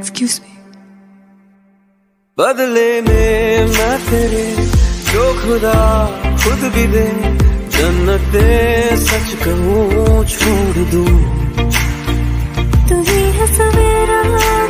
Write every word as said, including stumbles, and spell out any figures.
Excuse me. बदले में मैं तेरे जो खुदा खुद भी दे, जन्नते सच कहूँ छोड़ दूँ। तू ही है सवेरा